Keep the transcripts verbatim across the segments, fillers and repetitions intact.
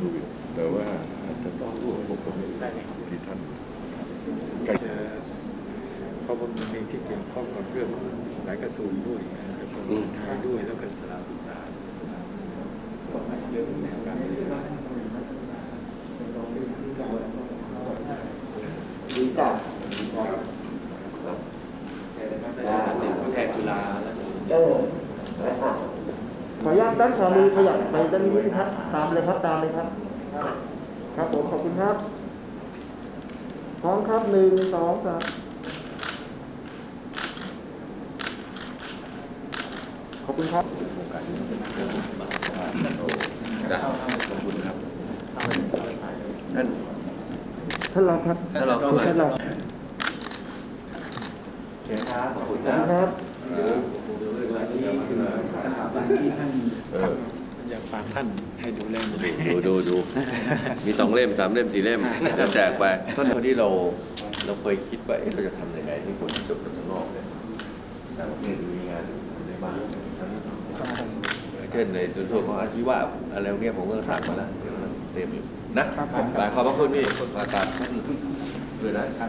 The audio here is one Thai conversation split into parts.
ดูอยู่แต่ว่าอาจจะต้องร่วมกับผมที่ท่านเพราะว่ามันมีที่เกี่ยวข้องกับเรื่องหลายกระทรวงด้วยกระทรวงไทยด้วยแล้วก็สถานศึกษาเรื่องแนวการดีจังเป็นผู้แทนจุฬาเออขออนุญาตด้านขวามือขยับไปด้านนี้ครับตามเลยครับตามเลยครับครับผมขอบคุณครับพร้อมครับหนึ่งสองสามขอบคุณครับโอกาสนี้จะขอบคุณครับท่านท่านรองครับท่านรองท่านรองเชิญครับขอบคุณครับนี่คือสถาบันที่ท่านอยากฝากท่านให้ดูแลดูดูดูมีสองเล่มสามเล่มสี่เล่มจะแจกไปท่านที่เราเราเคยคิดว่าเราจะทำยังไงให้คนจบจากข้างนอกเนี่ยต่างประเทศมีงานในบ้านเช่นในส่วนของอาชีวะอะไรเนี้ยผมก็ถามมาแล้วเต็มอยู่นะหลายขอบพระคุณพี่ประกาศท่านด้วยนะครับ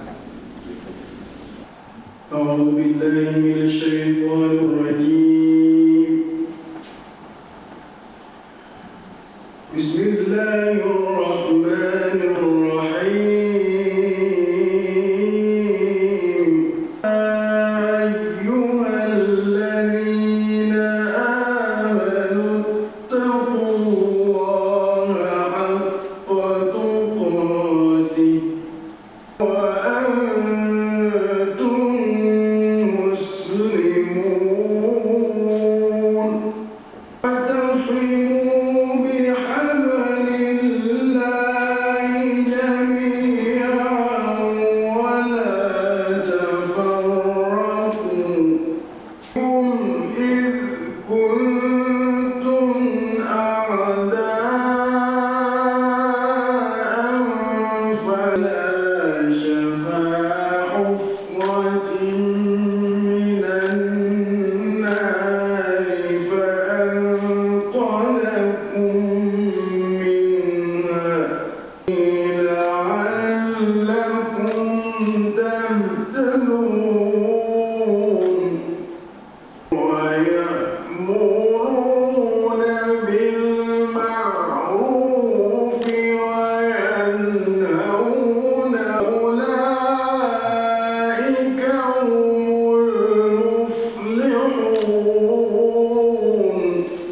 أعوذ بالله من الشيطان الرجيم بسم الله الرحمن الرحيم أيها الذين آمنوا اتقوا الله حق تقاته وأنتم مسلمون واعتصموا بحبل الله جميعا ولا تفرقوا إذ كنتم أعداء فلا شفا حفرة من النار فأنقذكم منها لعلكم تهتدون ويأمرون بالمعروف وينهون أولئك هم المفلحون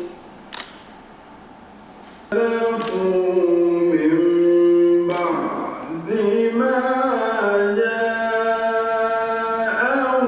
من بعد ما جاءهم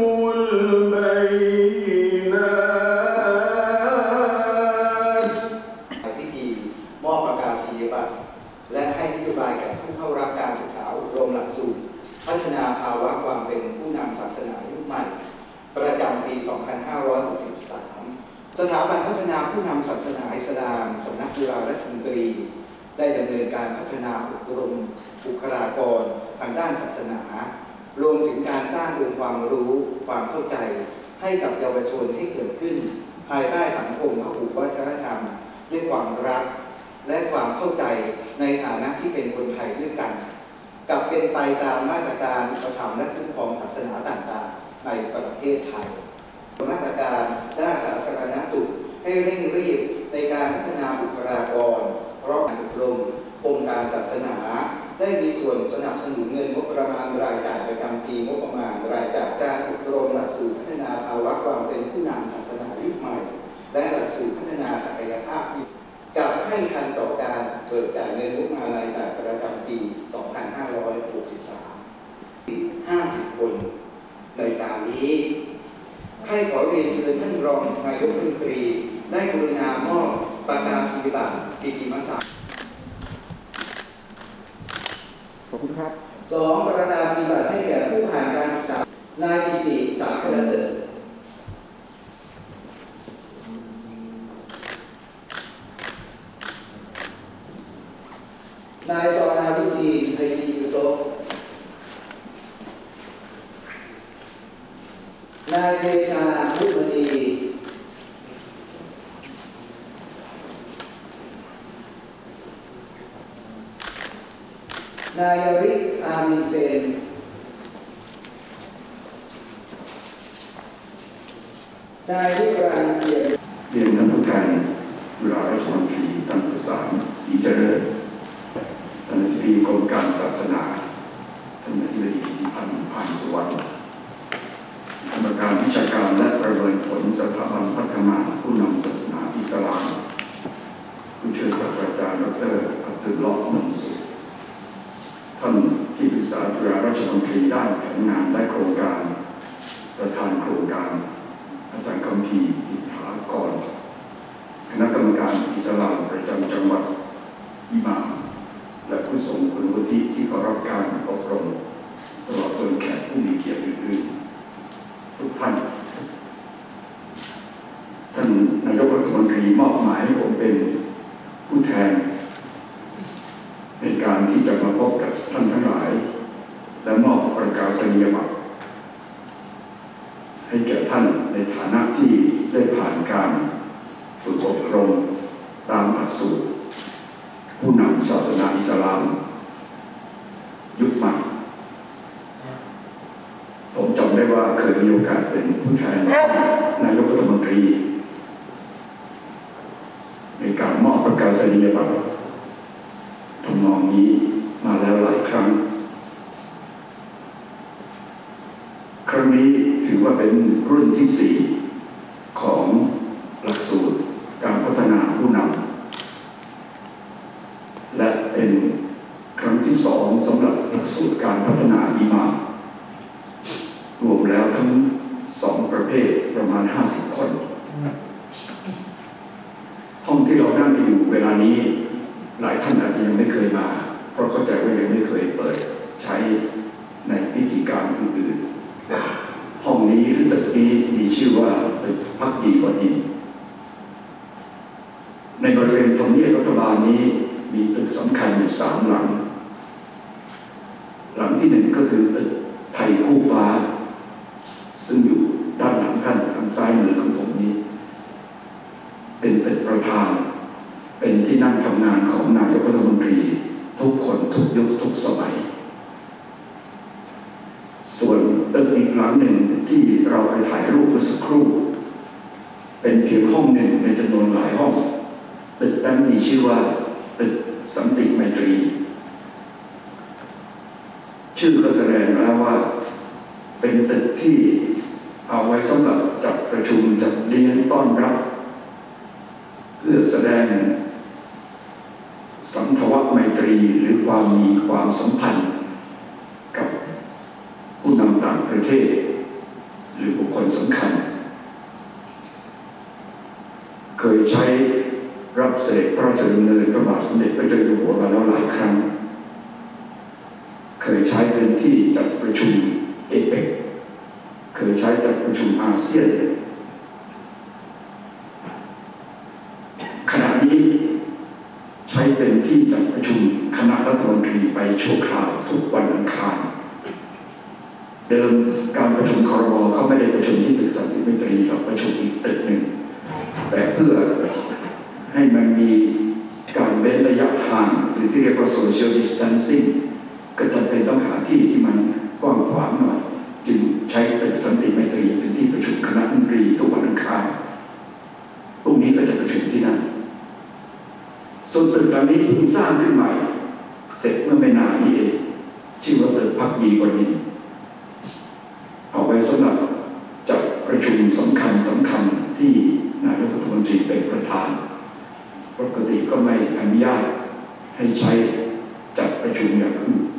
البينات พิธีมอบประกาศนียบัตรและให้นโยบายแก่ผู้เข้ารับการศึกษาอบรมหลักสูตรพัฒนาภาวะความเป็นผู้นำศาสนายุคใหม่ประจำปี สองพันห้าร้อยหกสิบสาม สถาบันพัฒนาผู้นำศาสนาอิสลามสำนักจุฬาราชมนตรีได้ดำเนินการพัฒนาอบรมบุคลากรทางด้านศาสนารวมถึงการสร้างองค์ความรู้ความเข้าใจให้กับเยาวชนให้เกิดขึ้นภายใต้สังคมพหุวัฒนธรรมด้วยความรักและความเข้าใจในฐานะที่เป็นคนไทยด้วยกันกับเป็นไปตามมาตรการอุปถัมภ์และคุ้มครองศาสนาต่างๆในประเทศไทยมาตรการด้านสาธารณสุขให้เร่งรีบในการพัฒนาบุคลากรเพราะการอบรมองค์การศาสนาได้มีส่วนสนับสนุนเงินงบประมาณรายจ่ายประจำปีงบประมาณรายจ่ายการอบรมหลักสูตรพัฒนาภาวะความเป็นผู้นำศาสนายุคใหม่และหลักสูตรพัฒนาศักยภาพจะให้ทันต่อการเบิกจ่ายเงินงบประมาณรายจ่ายประจำปี สองพันห้าร้อยหกสิบสาม ห้าสิบ คนในการนี้ให้ขอเรียนเชิญท่านรองนายกรัฐมนตรีได้กรุณามอบประกาศนียบัตรกิตติมศักดิ์ขอบคุณครับสองประกาศนียบัตรให้แก่ผู้ผ่านการศึกษานายกิติศักดิ์ประเสริฐนายซอฮารุดีนไทยยูโซฟนายเดชาพุทธมณีนายยริศ อามินเซนนายวิรัน เกียรติเรียนท่านผู้แทนจุฬาราชมนตรีท่านประสานศรีเจริญท่านอธิบดีกรมการศาสนาท่านอธิบดีพันธ์พานสุวรรณกรรมการวิชาการและประเมินผลสถาบันพัฒนาผู้นำศาสนาอิสลามผู้ช่วยศาสตราจารย์ดร.อับดุลเลาะห์ นนสุขท่านที่ปรึกษาจุฬาราชมนตรีด้านแผนงานและโครงการประธานโครงการอาจารย์คัมภีร์อิทธากรคณะกรรมการอิสลามประจำจังหวัดอิหม่ามและผู้ทรงคุณวุฒิที่เข้ารับการอบรมตลอดจนแขกผู้มีเกียรติอื่นๆทุกท่านท่านนายกรัฐมนตรีมอบหมายให้ผมเป็นผู้แทนในการที่จะมาพบกับท่านทั้งหลายและมอบประกาศนียบัตรให้แก่ท่านในฐานะที่ได้ผ่านการฝึกอบรมตามหลักสูตรผู้นำศาสนาอิสลามยุคใหม่ผมจำได้ว่าเคยมีโอกาสเป็นผู้แทนนายกรัฐมนตรีในการมอบประกาศนียบัตรทำนองนี้มาแล้วหลายครั้งครั้งนี้ถือว่าเป็นรุ่นที่สี่ของหลักสูตรการพัฒนาผู้นำและเป็นครั้งที่สองสำหรับหลักสูตรการพัฒนาอิหม่ามรวมแล้วทั้งสองประเภทประมาณห้าสิบคนห้องที่เรานั่งอยู่เวลานี้หลายท่านอาจจะยังไม่เคยมาเพราะเข้าใจว่ายังไม่เคยเปิดใช้ในพิธีการอื่นๆห้องนี้หรือตึกนี้มีชื่อว่าตึกภักดีวณินทร์ในบริเวณทำเนียบรัฐบาลนี้มีตึกสำคัญอยู่สามหลังหลังที่หนึ่งก็คือตึกไทยคู่ฟ้าซึ่งอยู่ด้านหลังท่านทางซ้ายมือของผมนี้เป็นตึกประธานเป็นที่นั่งทำงานของนายกรัฐมนตรีทุกคนทุกยุคทุกสมัยส่วนตึกอีกหลังหนึ่งที่เราไปถ่ายรูปเมื่อสักครู่เป็นเพียงห้องหนึ่งในจำนวนหลายห้องตึกนั้นมีชื่อว่าตึกสันติไมตรีชื่อก็แสดงแล้วว่าเป็นตึกที่เอาไว้สำหรับจัดประชุมจัดเลี้ยงต้อนรับเพื่อแสดงสัมภวะไมตรีหรือความมีความสัมพันธ์กับผู้นำต่างประเทศหรือบุคคลสำคัญเคยใช้รับเสด็จพระราชดำเนินพระบาทสมเด็จพระเจ้าอยู่หัวมาแล้วหลายครั้งเคยใช้เป็นที่จัดประชุมเอเปกเคยใช้จัดประชุมอาเซียนขณะนี้ใช้เป็นที่จัดประชุมคณะรัฐมนตรีไปชั่วคราวทุกวันอังคารเดิมการประชุมครม.เขาไม่ได้ประชุมที่ตึกสันติไมตรีเราประชุมอีกตึกหนึ่งแต่เพื่อให้มันมีการเว้นระยะห่างหรือที่เรียกว่า social distancing ก็จำเป็นต้องหาที่ที่มันกว้างขวางหน่อยจึงใช้ตึกสันติไมตรีเป็นที่ประชุมคณะรัฐมนตรีทุกวันอังคารพรุ่งนี้ก็จะประชุมที่นั่นส่วนตึกหลังนี้เพิ่งสร้างขึ้นใหม่เสร็จเมื่อไม่นานนี้เองชื่อว่าตึกภักดีวณินทร์เอาไว้สำหรับจัดประชุมสำคัญสำคัญที่นายกรัฐมนตรีเป็นประธานปกติก็ไม่อนุญาตให้ใช้จัดประชุมอย่างอื่น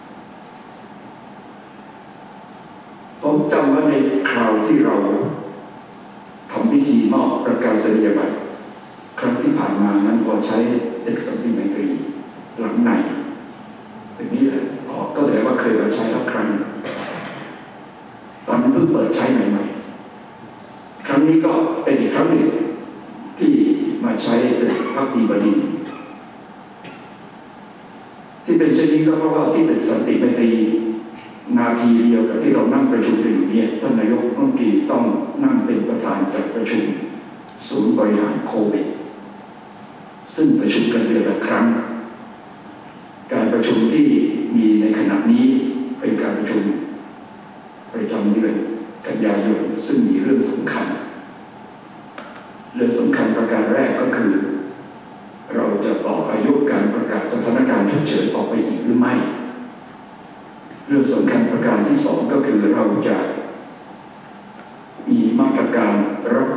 ผมจำว่าในคราวที่เราทำพิธีมอบประกาศนียบัตรครั้งที่ผ่านมานั้นพอใช้ตึกสันติไมตรีหลังในตึกนี้แหละก็แสดงว่าเคยมาใช้แล้วครั้งตอนนั้นเพิ่งเปิดใช้ใหม่ๆครั้งนี้ก็เป็นอีกครั้งหนึ่งที่มาใช้ตึกภักดีวณินทร์ที่เป็นเช่นนี้ก็เพราะว่าที่ตึกสันติไมตรีนาทีเดียวกับที่เรานั่งประชุมกันอยู่เนี่ยท่านนายกรัฐมนตรีต้องนั่งเป็นประธานจัดประชุมศูนย์บริหารโควิดซึ่งประชุมกันเดือนละครั้งการประชุมที่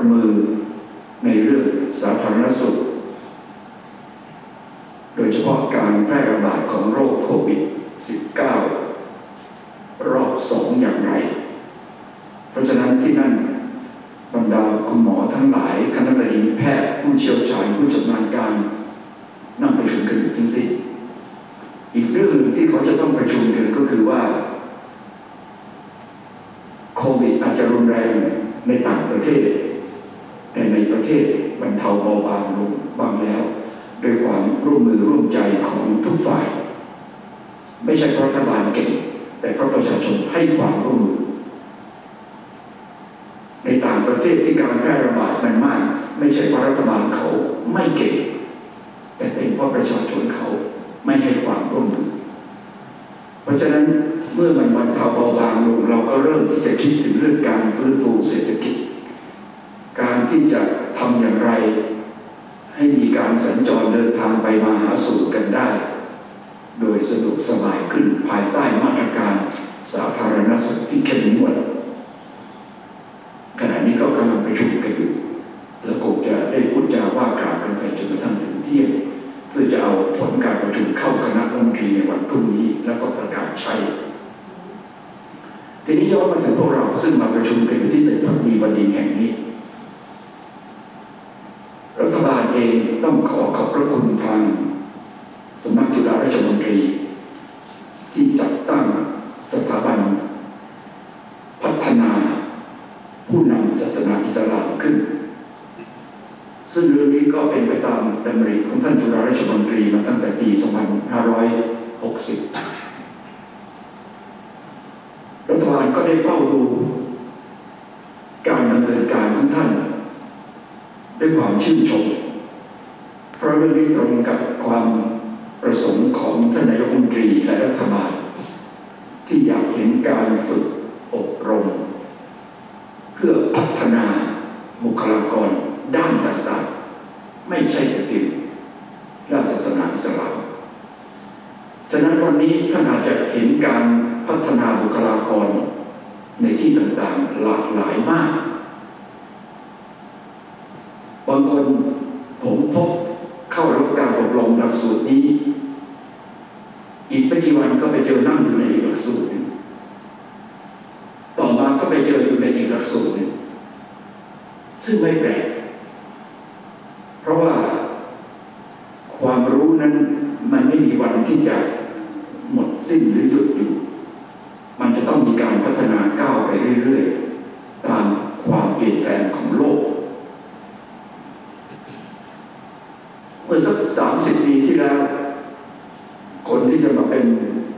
มือในเรื่องสาธารณสุขโดยเฉพาะการแพร่ระบาดของโรคโควิด สิบเก้า รอบสองอย่างไรเพราะฉะนั้นที่นั่นบรรดาคุณหมอทั้งหลายคณะบดีแพทย์ผู้เชี่ยวชาญผู้ชำนาญการนั่งประชุมกันอยู่ทั้งสิ้นอีกเรื่องหนึ่งที่เขาจะต้องประชุมกันก็คือว่าโควิดอาจจะรุนแรงในต่างประเทศแต่ในประเทศบรรเทาเบาบางลงบ้างแล้วโดยความร่วมมือร่วมใจของทุกฝ่ายไม่ใช่เพราะรัฐบาลเก่งแต่เพราะประชาชนให้ความร่วมมือในต่างประเทศที่การแพร่ระบาดมันมากไม่ใช่เพราะรัฐบาลเขาไม่เก่งแต่เป็นเพราะประชาชนเขาไม่ให้ความร่วมมือเพราะฉะนั้นเมื่อมันบรรเทาเบาบางลงเราก็เริ่มที่จะคิดถึงเรื่องการฟื้นฟูเศรษฐกิจการที่จะทำอย่างไรให้มีการสัญจรเดินทางไปมาหาสู่กันได้โดยสะดวกสบายขึ้นภายใต้มาตรการสาธารณสุขที่เข้มงวดขณะนี้ก็กำลังประชุมกันอยู่แล้วคงจะได้พูดจาว่ากล่าวกันไปจนกระทั่งถึงเที่ยงเพื่อจะเอาผลการประชุมเข้าคณะรัฐมนตรีในวันพรุ่งนี้แล้วก็ประกาศใช้ทีนี้ย้อนมาถึงพวกเราซึ่งมาประชุมกันอยู่ที่ตึกพักดีบดินทร์แห่งนี้รัฐบาลเองต้องขอขอบพระคุณทางสำนักจุฬาราชมนตรีที่จัดตั้งสถาบันพัฒนาผู้นำศาสนาอิสลามขึ้นซึ่งเรื่องนี้ก็เป็นไปตามดำริของท่านจุฬาราชมนตรีมาตั้งแต่ปี สองพันห้าร้อยหกสิบ รัฐบาลก็ได้เฝ้าดูการดำเนินการของท่านด้วยความชื่นชมเพราะเรื่องนี้ตรงกับความประสงค์ของท่านนายกรัฐมนตรีและรัฐบาลที่อยากเห็นการฝึกอบรมเพื่อพัฒนาบุคลากรด้านต่างๆไม่ใช่แต่เพียงด้านศาสนาอิสลามฉะนั้นวันนี้ท่านอาจจะเห็นการพัฒนาบุคลากรในที่ต่างๆหลากหลายมากบางคนผมพบเข้ารับการอบรมหลักสูตรนี้อีกไม่กี่วันก็ไปเจอนั่งอยู่ในอีกหลักสูตรนึงต่อมาก็ไปเจออยู่ในอีกหลักสูตรนึงซึ่งไม่แปลกเพราะว่าความรู้นั้นมันไม่มีวันที่จะหมดสิ้นหรือหยุดอยู่มันจะต้องมีการพัฒนาก้าวไปเรื่อยๆตามความเปลี่ยนแปลงของโลกเมื่อสักสามสิบปีที่แล้วคนที่จะมาเป็น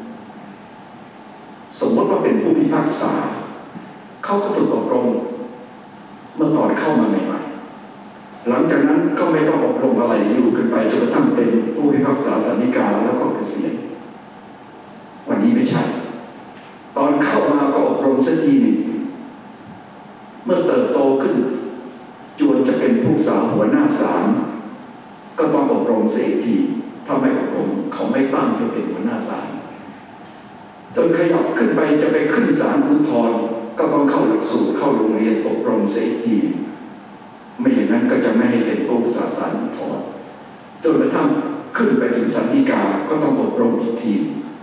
สมมติว่าเป็นผู้พิพากษาเขาก็ฝึกอบรมเมื่อก่อนเข้ามาใหม่ๆหลังจากนั้นก็ไม่ต้องอบรมอะไรอยู่กันไปจนกระทั่งเป็นผู้พิพากษาศาลฎีกาแล้วก็เกษียณวันนี้ไม่ใช่ตอนเข้ามาก็อบรมสักทีหนึ่งเมื่อเติบโตขึ้นจวนจะเป็นผู้สาวหัวหน้าศาลก็ต้องอบรมเสียอีกทีถ้าไม่อบรมเขาไม่ตั้งจะเป็นหัวหน้าศาลจนขยับขึ้นไปจะไปขึ้นศาลอุทธรณ์ก็ต้องเข้าหลักสูตรเข้าโรงเรียนอบรมเสียอีกทีไม่อย่างนั้นก็จะไม่ให้เป็นผู้ศาสนาอุทธรณ์จนกระทั่งขึ้นไปถึงศาลฎีกาก็ต้องอบรมอีกที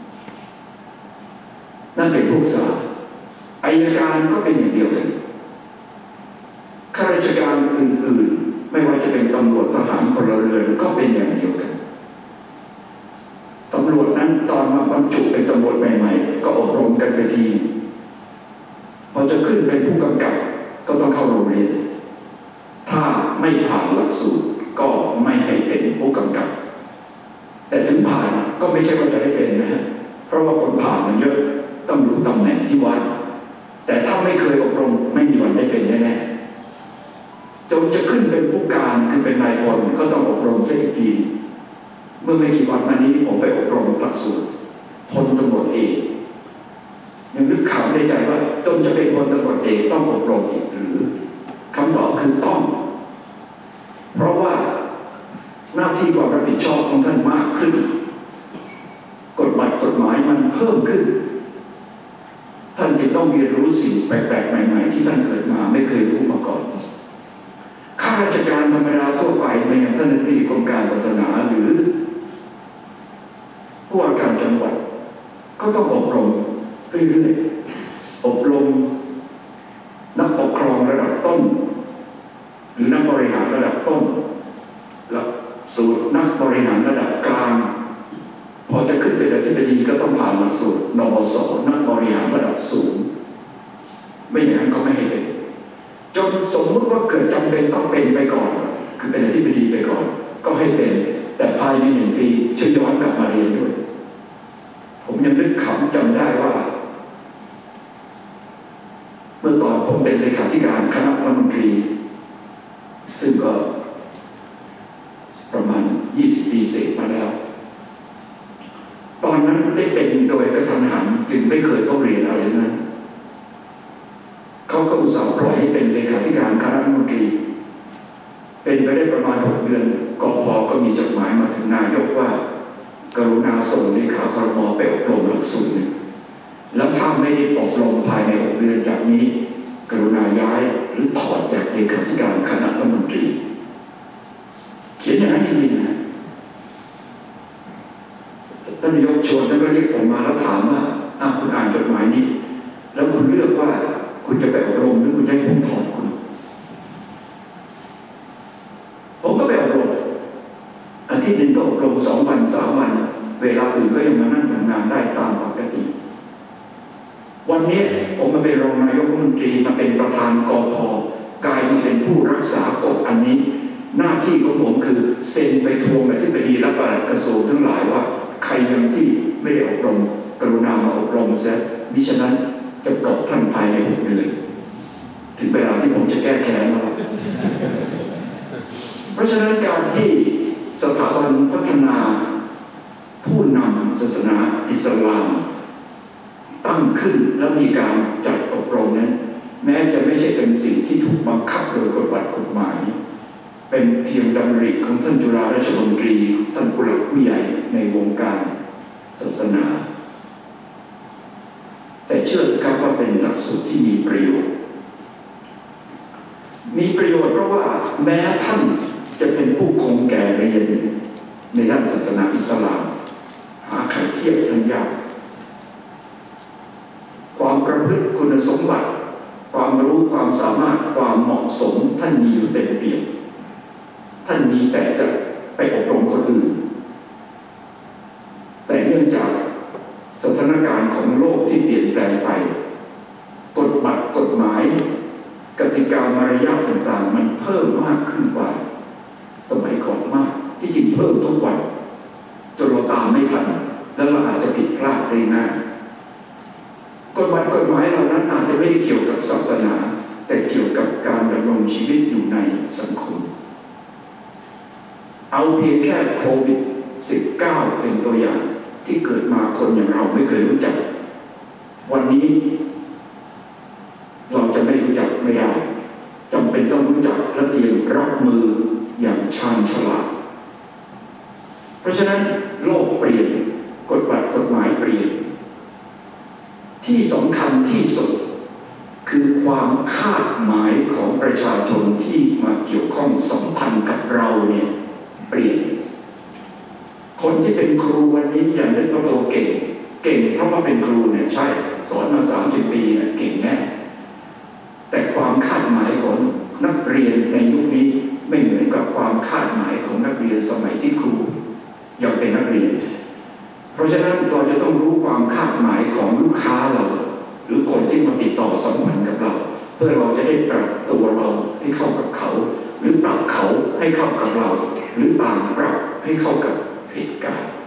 นั่นเป็นผู้ศาลอัยการก็เป็นอย่างเดียวกันข้าราชการอื่นๆไม่ว่าจะเป็นตำรวจทหารพลเรือนก็เป็นอย่างเดียวกันตำรวจนั้นตอนมาบรรจุเป็นตำรวจใหม่ๆก็อบรมกันไปทีพอจะขึ้นเป็นผู้กำกับก็ต้องเข้าโรงเรียนถ้าไม่ผ่านหลักสูตรก็ไม่ให้เป็นผู้กำกับแต่ถึงผ่านก็ไม่ใช่ว่าจะได้เป็นนะฮะเพราะว่าคนผ่านมันเยอะต้องอยู่ตำแหน่งที่วัดแต่ถ้าไม่เคยอบรมไม่มีวันได้เป็นแน่ๆจนจะขึ้นเป็นผู้การคือเป็นนายพลก็ต้องอบรมสักทีเมื่อไม่กี่วันมานี้ผมไปอบรมหลักสูตรพลตำรวจเอกยังนึกขำในใจว่าจนจะเป็นพลตำรวจเอกต้องอบรมอีกหรือคำตอบคือต้องเพราะว่าหน้าที่ความรับผิดชอบของท่านมากขึ้นกฎหมายกฎหมายมันเพิ่มขึ้นท่านจะต้องเรียนรู้สิ่งแปลกๆใหม่ๆที่ท่านเกิดมาไม่เคยรู้มาก่อนราชการธรรมดาทั่วไปในอย่างท่านอธิบดีกรมการศาสนาหรือผู้ว่าการจังหวัดก็ต้องอบรมเรื่อยๆอบรมนักปกครองระดับต้นหรือนักบริหารระดับต้นแล้วสูตรนักบริหารระดับกลางพอจะขึ้นเป็นอธิบดีก็ต้องผ่านหลักสูตรนบสนักบริหารระดับสูงไม่อย่างนั้นก็ไม่ให้เป็นจนสมมุติว่าเกิดจำเป็นต้องเป็นไปก่อนคือเป็นอธิบดีไปก่อนก็ให้เป็นแต่ภายในหนึ่งปีช่วยย้อนกลับมาเรียนด้วยผมยังนึกขำจำได้ว่าเมื่อตอนผมเป็นเลขาธิการคณะรัฐมนตรีซึ่งก็ประมาณยี่สิบปีเสร็จมาแล้วตอนนั้นได้เป็นโดยกระทันหันจึงไม่เคยต้องเรียนอะไรนั้นเขาก็อุตส่าห์ปล่อยให้เป็นเลขาธิการคณะรัฐมนตรีเป็นไปได้ประมาณหกเดือนกพ.ก็มีจดหมายมาถึงนายกว่ากรุณาส่งเลขาครม.ไปอบรมหลักสูตรหนึ่งแล้วถ้าไม่ได้อบรมภายในหกเดือนจากนี้กรุณาย้ายหรือถอดจากเลขาธิการคณะรัฐมนตรีเขียนอย่างนั้นจริงๆนะท่านนายกชวนท่านก็เรียกผมมาแล้วถามว่าอ้าวคุณอ่านจดหมายนี้แล้วคุณเลือกว่าคุณจะไปอบรมหรือคุณจะให้ผมถอดคุณผมก็ไปอบรมอาทิตย์หนึ่งก็อบรมสองวันสามวันเวลาอื่นก็ยังมานั่งทำงานได้ตามปกติวันนี้ผมมาเป็นรองนายกรัฐมนตรีมาเป็นประธานกพ.กลายมาเป็นผู้รักษากฎอันนี้หน้าที่ของผมคือเซ็นไปทวงอธิบดีและปลัดกระทรวงทั้งหลายว่าใครยังที่ไม่ได้อบรมกรุณามาอบรมเสียมิฉะนั้นจะปลดท่านภายในหกเดือนถึงเวลาที่ผมจะแก้แค้นแล้วเพราะฉะนั้นการที่สถาบันพัฒนาผู้นำศาสนาอิสลามตั้งขึ้นแล้วมีการจัดอบรมนั้นแม้จะไม่ใช่เป็นสิ่งที่ถูกบังคับโดยกฎบัตรกฎหมายเป็นเพียงดำริของท่านจุฬาราชมนตรีท่านผู้หลักผู้ใหญ่ในวงการศาสนาแต่เชื่อครับว่าเป็นหลักสูตรที่มีประโยชน์มีประโยชน์เพราะว่าแม้ท่านจะเป็นผู้คงแก่เรียนในด้านศาสนาอิสลามหาใครเทียบท่านยากความประพฤติคุณสมบัติความรู้ความสามารถความเหมาะสมท่านมีอยู่เต็มเปี่ยมท่านมีแต่จะไปอบรมคนอื่นแต่เนื่องจากสถานการณ์ของโลกที่เปลี่ยนแปลงไปกฎบัตรกฎหมายกติกามารยาทต่างๆมันเพิ่มมากขึ้นกว่าสมัยก่อนมากที่จริงเพิ่มทุกวันจนเราตามไม่ทันแล้วเราอาจจะผิดพลาดได้ง่ายกฎบัตรกฎหมายเหล่านั้นอาจจะไม่ได้เกี่ยวกับศาสนาแต่เกี่ยวกับการดำรงชีวิตอยู่ในสังคมเอาเพียงแค่โควิด สิบเก้า เป็นตัวอย่างที่เกิดมาคนอย่างเราไม่เคยรู้จักวันนี้เราจะไม่รู้จักไม่ได้จำเป็นต้องรู้จักและเตรียมรับมืออย่างชาญฉลาดเพราะฉะนั้นโลกเปลี่ยนกฎบัตรกฎหมายเปลี่ยนที่สำคัญที่สุดคือความคาดหมายของประชาชนที่มาเกี่ยวข้องสัมพันธ์กับเราเนี่ยเปลี่ยนคนที่เป็นครูวันนี้อย่างได้ตัวเก่งเก่งเพราะว่าเป็นครูเนี่ยใช่สอนมาสามสิบปีเนี่ยเก่งแน่แต่ความคาดหมายของนักเรียนในยุคนี้ไม่เหมือนกับความคาดหมายของนักเรียนสมัยที่ครูยังเป็นนักเรียนเพราะฉะนั้นเราจะต้องรู้ความคาดหมายของลูกค้าเราหรือคนที่มาติดต่อสัมพันธ์กับเราเพื่อเราจะได้ปรับตัวเราให้เข้ากับเขาหรือปรับเขาให้เข้ากับเราหรือต่างปรับให้เข้ากับเหตุการณ์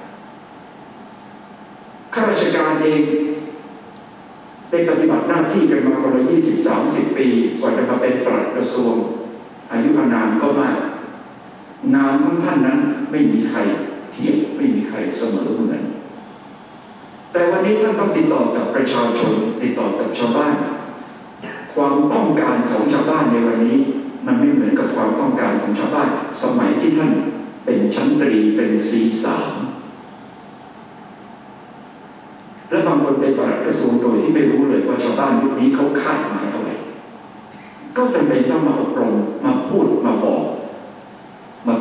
ข้าราชการเองได้ปฏิบัติหน้าที่กันมาคนละยี่สิบสามสิบปีกว่าจะมาเป็นปลัดกระทรวงอายุอานามก็มากงานของท่านนั้นไม่มีใครเทียบไม่มีใครเสมอเหมือนแต่วันนี้ท่านต้องติดต่อกับประชาชนติดต่อกับชาวบ้านความต้องการของชาวบ้านในวันนี้มันไม่เหมือนกับความต้องการของชาวบ้านสมัยที่ท่านเป็นชั้นตรีเป็นซีสามและบางคนไปปลัดกระทรวงโดยที่ไม่รู้เลยว่าชาวบ้านยุคนี้เขาคาดหมายอะไรก็จำเป็นต้องมาอบรมมาพูดมาบอก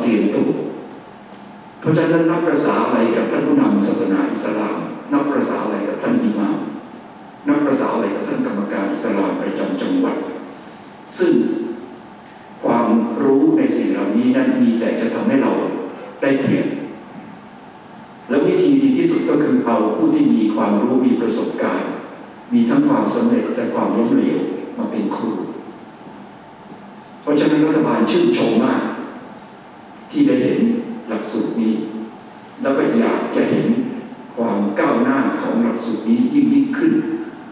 เตรียมตัวเพราะฉะนั้นนับประสาอะไรกับท่านผู้นำศาสนาอิสลามนับประสาอะไรกับท่านอิหม่ามนับประสาอะไรกับท่านกรรมการอิสลามประจำจังหวัดซึ่งความรู้ในสิ่งเหล่านี้นั้นมีแต่จะทำให้เราได้เปรียบแล้ววิธีดีที่สุดก็คือเอาผู้ที่มีความรู้มีประสบการณ์มีทั้งความสำเร็จและความล้มเหลวมาเป็นครูเพราะฉะนั้นรัฐบาลชื่นชมมากที่ได้เห็นหลักสูตรนี้แล้วก็อยากจะเห็นความก้าวหน้าของหลักสูตรนี้ยิ่งยิ่งขึ้น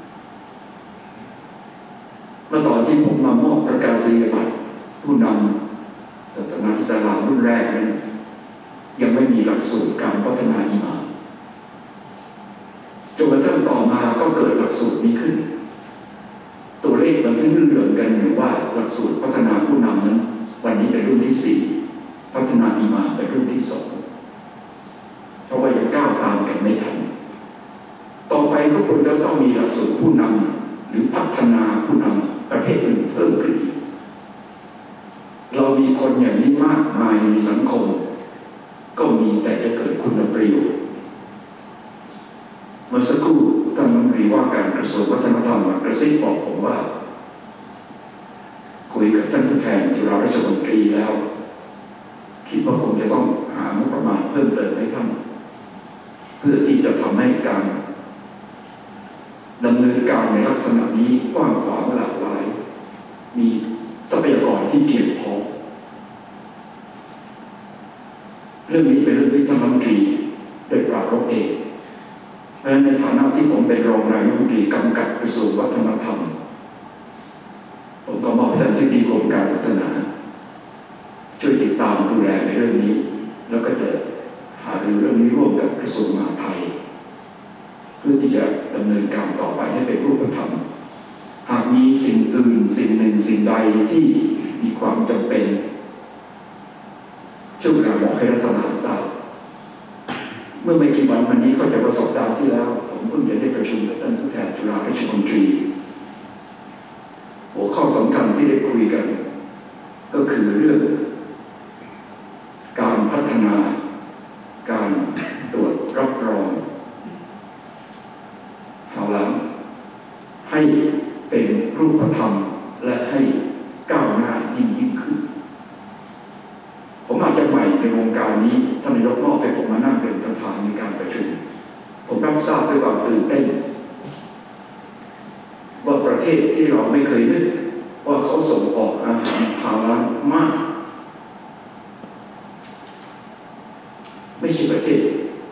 เมื่อตอนที่ผมมามอบประกาศนียบัตรผู้นำศาสนาอิสลามรุ่นแรกนั้นยังไม่มีหลักสูตรการพัฒนาอิหม่ามจนกระทั่งต่อมาก็เกิดหลักสูตรนี้ขึ้นตัวเลขมันที่เหลื่อมกันอยู่ว่าหลักสูตรพัฒนาผู้นำนั้นวันนี้เป็นรุ่นที่สี่พัฒนาอิหม่ามเป็นรุ่นที่สองเพราะว่ายังก้าวตามกันไม่ทันต่อไปทุกคนก็ต้องมีหลักสูตรผู้นำหรือพัฒนาผู้นำประเภทอื่นเพิ่มขึ้นอีกเรามีคนอย่างนี้มากมายในสังคมก็มีแต่จะเกิดคุณประโยชน์เมื่อสักครู่ท่านรัฐมนตรีว่าการกระทรวงวัฒนธรรมกระซิบบอกผมว่าคุยกับท่านผู้แทนจุฬาราชมนตรีแล้วคิดว่าคงจะต้องหางบประมาณเพิ่มเติมให้ท่านเพื่อที่จะทำให้การดำเนินการในลักษณะนี้กว้างขวางหลากหลายมีทรัพยากรที่เพียงพอเรื่องนี้เป็นเรื่องที่ท่านรัฐมนตรีได้ปรารภเองและในฐานะที่ผมเป็นรองนายกรัฐมนตรีกำกับกระทรวงวัฒนธรรมผมก็มอบให้ท่านที่ดีกรมการศาสนาช่วยติดตามดูแลในเรื่องนี้แล้วก็จะหารือเรื่องนี้ร่วมกับกระทรวงมหาดไทยเพื่อที่จะดำเนินการต่อไปให้เป็นรูปธรรมหากมีสิ่งอื่นสิ่งหนึ่งสิ่งใดที่มีความจำเป็นช่วยการบอกให้รัฐบาลทราบเมื่อไม่กี่วันวันนี้ก็จะประสบการณ์ที่แล้วผมเพิ่งจะได้ประชุมกับท่านผู้แทนจุฬาราชมนตรีหัวข้อสำคัญที่ได้คุยกันก็คือเรื่องการพัฒนาการตรวจรับรองฮาลาลให้เป็นรูปธรรมและให้ก้าวหน้ายิ่งยิ่งขึ้นผมอาจจะใหม่ในวงการนี้ท่านนายกมอบให้ผมมานั่งเป็นประธานในการประชุมผมรับทราบด้วยความตื่นเต้นว่าประเทศที่เราไม่เคยนึกว่าเขาส่งออกอาหารฮาลาลมากไม่ใช่ประเทศ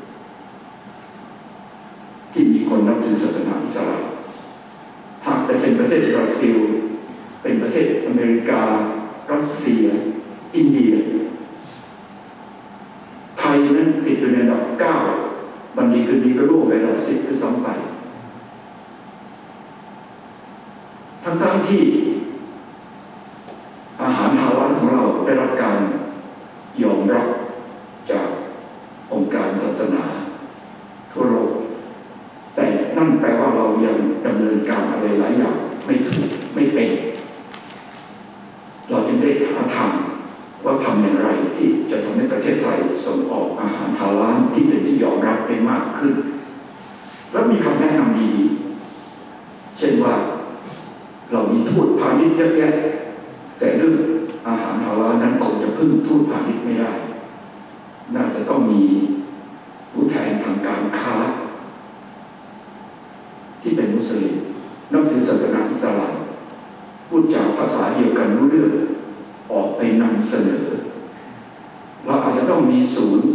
ที่มีคนนับถือศาสนาอิสลามหากแต่เป็นประเทศบราซิลเป็นประเทศอเมริการัสเซียอินเดียไทยนั้นติดอยู่ในอันดับเก้าบันดีคืนดีก็ร่วงไปอันดับสิบด้วยซ้ำไปทั้งๆที่อาหารฮาลาลของเราได้รับการยอมรับจากองค์การศาสนาทั่วโลกแต่นั่นแปลว่าเรายังดำเนินการอะไรหลายอย่างไม่ถูกไม่เป็นเราจึงได้หาทางว่าทำอย่างไรที่จะทำให้ประเทศไทยส่งออกอาหารฮาลาลที่เป็นที่ยอมรับได้มากขึ้นแล้วมีคำแนะนำดีๆเช่นว่าเรามีทูตพาณิชย์เยอะแยะแต่เรื่องอาหารฮาลาลนั้นคงจะพึ่งทูตพาณิชย์ไม่ได้น่าจะต้องมีผู้แทนทางการค้าที่เป็นมุสลิมนับถือศาสนาอิสลามพูดจาภาษาเดียวกันรู้เรื่องออกไปนำเสนอเราอาจจะต้องมีศูนย์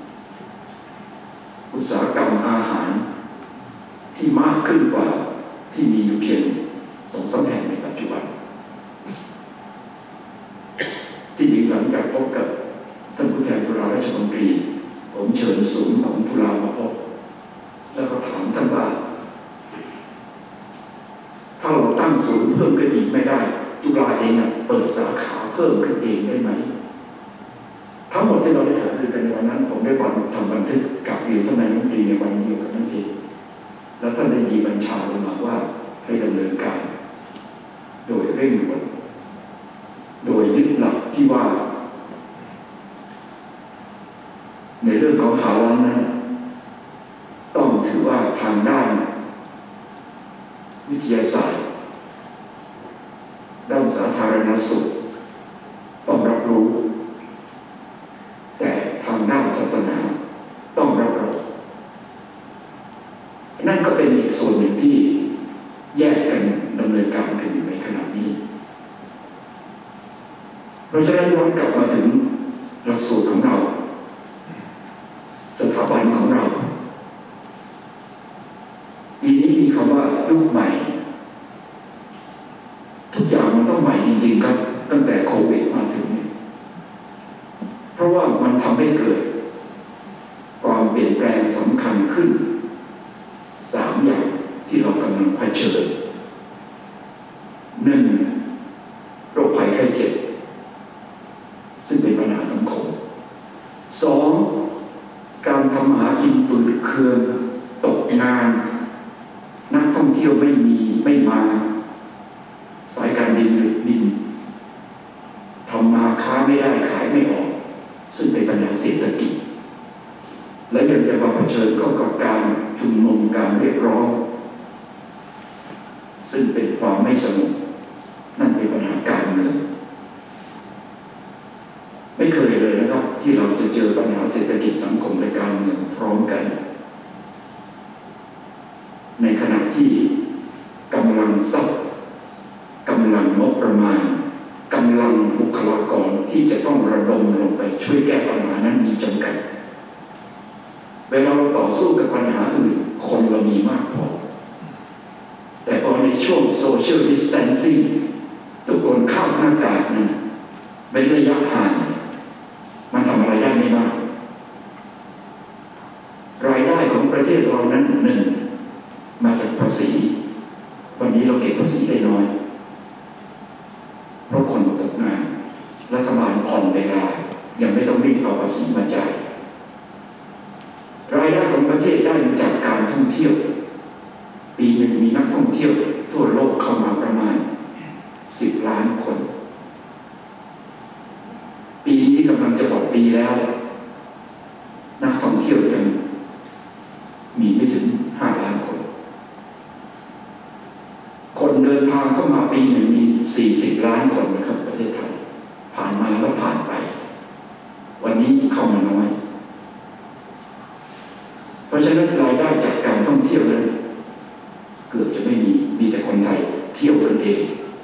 อุตสาหกรรมอาหารที่มากขึ้นกว่าที่มีอยู่เพียงสองสามแห่งในปัจจุบันที่จริงหลังจากพบกับท่านผู้แทนจุฬาราชมนตรีผมเชิญศูนย์ของจุฬามาพบแล้วก็ถามท่านว่าถ้าเราตั้งศูนย์เพิ่มขึ้นอีกไม่ได้จุฬาเองเปิดสาขาเพิ่มขึ้นเองได้ไหมทั้งหมดที่เราได้หารือกันในวันนั้นผมได้บอกทำบันทึกกับเรียนท่านนายกรัฐมนตรีในวันเดียวกับนั่นเองแล้วท่านได้มีบัญชาลงมาว่าให้ดำเนินการโดยเร่งด่วนโดยยึดหลักที่ว่าในเรื่องของฮาลาลนั้นต้องถือว่าทางด้านวิทยาศาสตร์ด้านสาธารณสุขต้องรับรู้แต่ทางด้านศาสนาต้องรับรู้นั่นก็เป็นอีกส่วนหนึ่งที่แยกกันดำเนินการกันอยู่ในขณะนี้เพราะฉะนั้นย้อนกลับมาถึงหลักสูตรของเราสถาบันของเราปีนี้มีคำว่ายุคใหม่ทุกอย่างมันต้องใหม่จริงๆครับตั้งแต่โควิดมาถึงเพราะว่ามันทำให้เกิดความเปลี่ยนแปลงสำคัญขึ้นสามอย่างที่เรากำลังเผชิญหนึ่งโรคภัยไข้เจ็บซึ่งเป็นปัญหาสังคมสองการทำหากินฝืดเคืองตกงานนักท่องเที่ยวไม่มีไม่มาสายการบินหยุดบินทำมาค้าไม่ได้ขายไม่ออกซึ่งเป็นปัญหาเศรษฐกิจและยังจะมาเผชิญกับการชุมนุมการเรียกร้องซึ่งเป็นความไม่สงบนั่นเป็นปัญหาการเมืองไม่เคยเลยนะครับที่เราจะเจอปัญหาเศรษฐกิจสังคมและการเมืองพร้อมกันในขณะที่กำลังทรัพย์กำลังงบประมาณกำลังบุคลากรที่จะต้องระดมลงไปช่วยแก้ปัญหานั้นมีจำกัดเวลาเราต่อสู้กับปัญหาอื่นคนเรามีมากพอแต่พอในช่วง social distancing ทุกคนเข้าหน้ากากนั้นเป็นระยะห่างมันทำอะไรได้ไม่มากรายได้ของประเทศเรานั้นหนึ่งมาจากภาษีวันนี้เราเก็บภาษีได้น้อยเพราะคนตกงานรัฐบาลผ่อนเวลายังไม่ต้องรีบเอาภาษีมาจ่ายรายได้ของประเทศได้มาจากการท่องเที่ยวปีหนึ่งมีนักท่องเที่ยวทั่วโลกเข้ามาประมาณสิบล้านคนปีนี้กำลังจะหมดปีแล้วนักท่องเที่ยวยังมีไม่ถึงห้าล้านคนคนเดินทางเข้ามาปีหนึ่งมีสี่สิบล้านคนนะครับประเทศไทยผ่านมาแล้วผ่านไปวันนี้เข้ามาน้อยเพราะฉะนั้นรายได้จากการท่องเที่ยวนั้นเกือบจะไม่มีมีแต่คนไทยเที่ยวกันเอง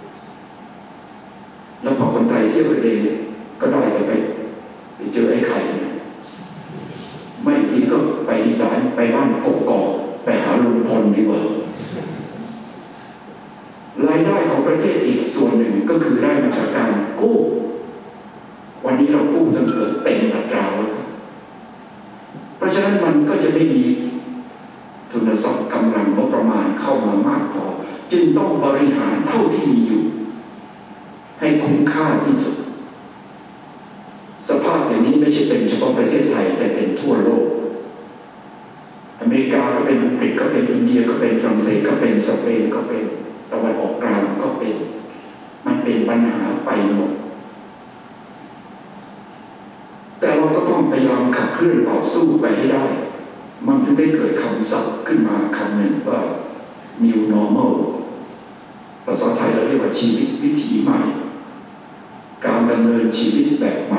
แล้วพอคนไทยเที่ยวกันเองก็ได้แต่ไปไปเจอไอ้ไข่ไม่ทีก็ไปอีสานไปบ้านกกอกไปหาลุงพลดีกว่ารายได้ของประเทศอีกส่วนหนึ่งก็คือได้มาจากการกู้วันนี้เรากู้จนเกิดเต็มอัตราแล้วเพราะฉะนั้นมันก็จะไม่มีทุนทรัพย์กำลังงบประมาณเข้ามามากพอจึงต้องบริหารเท่าที่มีอยู่ให้คุ้มค่าที่สุดสภาพอย่างนี้ไม่ใช่เป็นเฉพาะประเทศไทยแต่เป็นทั่วโลกอเมริกาก็เป็นอังกฤษก็เป็นอินเดียก็เป็นฝรั่งเศสก็เป็นสเปนก็เป็นตะวันออกกลางก็เป็นมันเป็นปัญหาไปหมดแต่เราก็ต้องพยายามขับเคลื่อนต่อสู้ไปให้ได้มันถึงได้เกิดคำศัพท์ขึ้นมาคำหนึ่งว่า new normal ภาษาไทยเราเรียกว่าชีวิตวิถีใหม่การดำเนินชีวิตแบบใหม่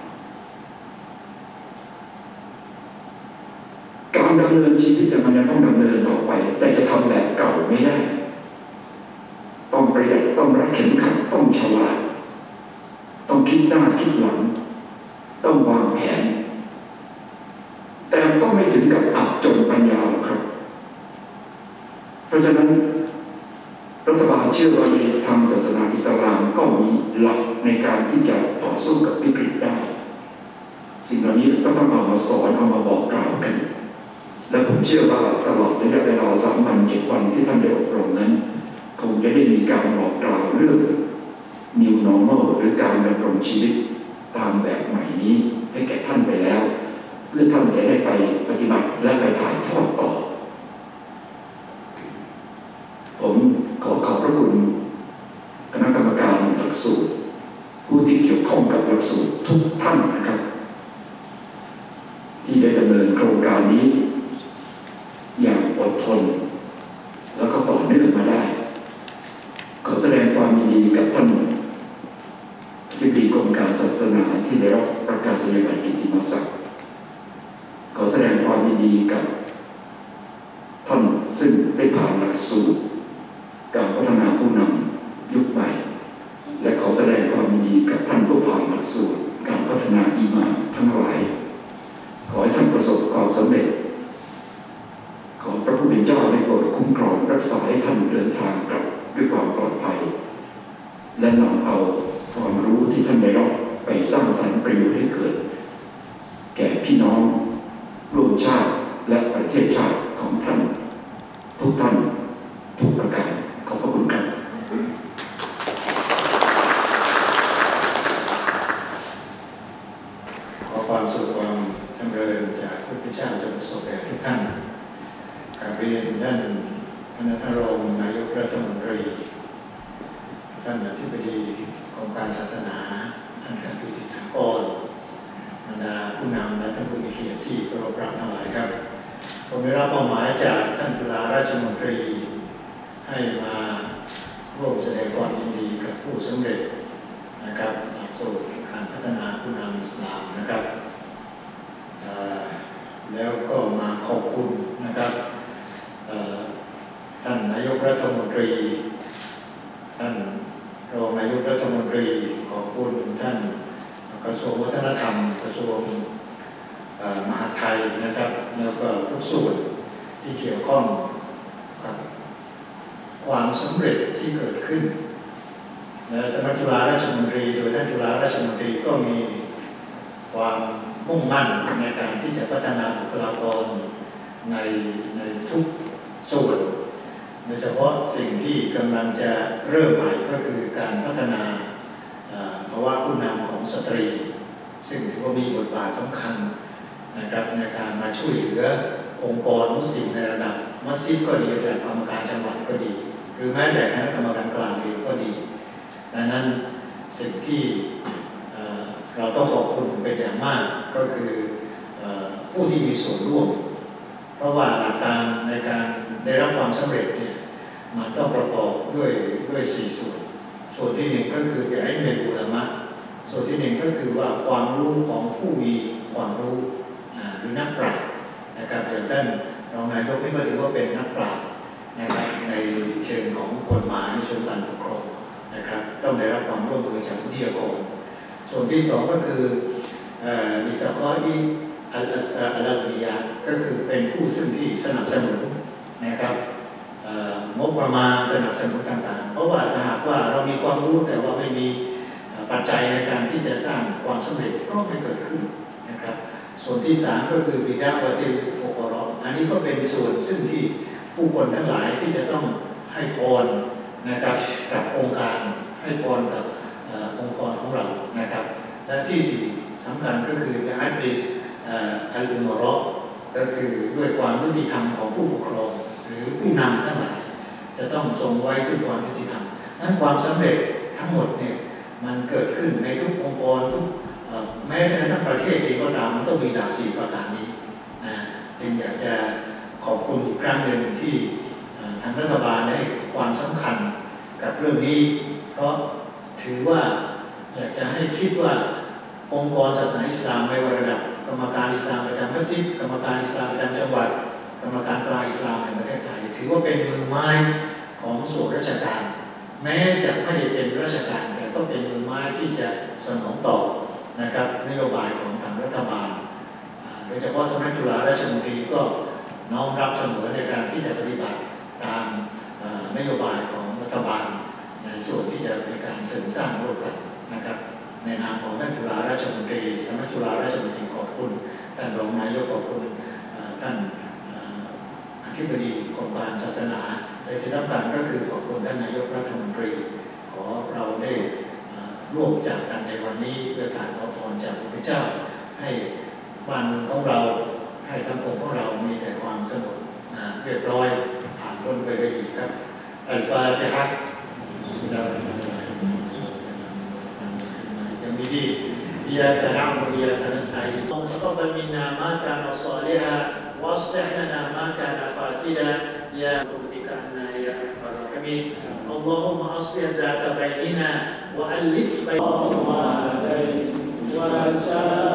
การดำเนินชีวิตมันยังต้องดำเนินต่อไปแต่จะทำแบบเก่าไม่ได้ต้องประหยัดต้องรัดเข็มขัดต้องฉลาดต้องคิดหน้าคิดหลังต้องวางแผนแต่ก็ไม่ถึงกับอับจนปัญญาครับเพราะฉะนั้นรัฐบาลเชื่อว่าในทางศาสนาอิสลามก็มีหลักในการที่จะต่อสู้กับวิกฤตได้สิ่งเหล่านี้ก็ต้องเอามาสอนเอามาบอกกล่าวกันและผมเชื่อว่าตลอดระยะเวลาสามวันเจ็ดวันที่ท่านได้อบรมนั้นคงจะได้มีการบอกกล่าวเรื่อง New Normal หรือการดำรงชีวิตตามแบบใหม่นี้ให้แก่ท่านไปแล้วเพื่อท่านจะได้ไปปฏิบัติและไปถ่ายทอดต่อผมขอขอบพระคุณคณะกรรมการหลักสูตรผู้ที่เกี่ยวข้องกับหลักสูตรทุกท่านนะครับที่และนำเอาความรู้ที่ท่านได้รับไปสร้างสรรค์ประโยชน์ให้เกิดแก่พี่น้องร่วมชาติและประเทศชาติของท่านทุกท่านทุกประการขอบพระคุณครับขอความสุขความจำเริญจากพระพุทธเจ้าจงประสบแก่ทุกท่านกราบเรียนท่านคณะรองนายกรัฐมนตรีท่านอธิบดีกรมการศาสนาท่านการพิธีถากรบรรดาผู้นำและท่านผู้มีเกียรติที่เคารพรักทั้งหลายครับผมได้รับมอบหมายจากท่านจุฬาราชมนตรีให้มาร่วมแสดงความยินดีกับผู้สำเร็จนะครับหลักสูตรการพัฒนาผู้นำอิสลามนะครับแล้วก็มาขอบคุณนะครับท่านนายกรัฐมนตรีท่านรองนายกรัฐมนตรีขอบคุณท่านกระทรวงวัฒนธรรมกระทรวงมหาดไทยนะครับแล้วก็ทุกส่วนที่เกี่ยวข้องกับความสำเร็จที่เกิดขึ้นและสำนักจุฬาราชมนตรีโดยท่านจุฬาราชมนตรีก็มีความมุ่งมั่นในการที่จะพัฒนาบุคลากรในในทุกส่วนโดยเฉพาะสิ่งที่กำลังจะเริ่มใหม่ก็คือการพัฒนาภาวะผู้นำของสตรีซึ่งถือว่ามีบทบาทสำคัญนะครับในการมาช่วยเหลือองค์กรมุสลิมในระดับมัสยิดก็ดีระดับกรรมการจังหวัดก็ดีหรือแม้แต่คณะกรรมการกลางเองก็ดีดังนั้นสิ่งที่เราต้องขอบคุณเป็นอย่างมากก็คือผู้ที่มีส่วนร่วมเพราะว่าหลักการในการได้รับความสำเร็จเนี่ยมันต้องประกอบด้วยด้วยสี่ส่วนส่วนที่หนึ่งก็คือเป็นไอ้เมนูละมะส่วนที่หนึ่งก็คือว่าความรู้ของผู้มีความรู้หรือนักปราชญ์นะครับอย่างท่านรองนายกนี่ก็ถือว่าเป็นนักปราชญ์นะครับในเชิงของกฎหมายในเชิงการปกครองนะครับต้องได้รับความร่วมมือจากวิทยากรส่วนที่สองก็คือมิสคออีอัลอัสอัลวิยาก็คือเป็นผู้ซึ่งที่สนับสนุนนะครับงบประมาณสนับสนุนต่างๆเพราะว่าถ้าหากว่าเรามีความรู้แต่ว่าไม่มีปัจจัยในการที่จะสร้างความสำเร็จก็ไม่เกิดขึ้นนะครับส่วนที่สามก็คือบิดาวะติลฟุกรออันนี้ก็เป็นส่วนซึ่งที่ผู้คนทั้งหลายที่จะต้องให้พรนะครับกับองค์การให้พรกับองค์กรของเรานะครับและที่สี่สำคัญก็คือให้เป็นอัลอุมเราะห์ก็คือด้วยความยุติธรรมของผู้ปกครองหรือผู้นำทั้งหลายจะต้องทรงไว้ซึ่งความยุติธรรมนั้นความสำเร็จทั้งหมดเนี่ยมันเกิดขึ้นในทุกองค์กรทุกแม้กระทั่งประเทศเองก็ตามมันต้องมีหลักสี่ประการนี้นะจึงอยากจะขอบคุณอีกครั้งหนึ่งที่ทางรัฐบาลให้ความสำคัญกับเรื่องนี้เพราะถือว่าอยากจะให้คิดว่าองค์กรศาสนาอิสลามไม่ว่าระดับกรรมการอิสลามประจำมัสยิดกรรมการอิสลามประจำจังหวัดกรรมการกลางอิสลามแห่งประเทศไทยถือว่าเป็นมือไม้ของส่วนราชการแม้จะไม่ได้เป็นราชการแต่ก็เป็นมือไม้ที่จะสนองตอบนะครับนโยบายของทางรัฐบาลโดยเฉพาะสำนักจุฬาราชมนตรีก็น้อมรับเสมอในการที่จะปฏิบัติตามนโยบายของรัฐบาลในส่วนที่จะในการเสริมสร้างร่วมกันนะครับในนามของท่านจุฬาราชมนตรีสำนักจุฬาราชมนตรีขอบคุณท่านรองนายกขอบคุณท่านอธิบดีกรมการศาสนาและที่สำคัญก็คือขอบคุณท่านนายกรัฐมนตรีขอเราได้ร่วมจากกันในวันนี้ด้วยการขอพรจากพระพุทธเจ้าให้บ้านเมืองของเราให้สังคมของเรามีแต่ความสงบเรียบร้อยผ่านพ้นไปได้ดีครับอัลฟาติฮะJadi iyyaka na'budu wa iyyaka nasta'in. Taqabbal minna ma kana shalihan wa aslih lana ma kana fasida ya rabbika anna ya arhamar rahimin. Allahumma aslih zata bainina wa alif bainana wa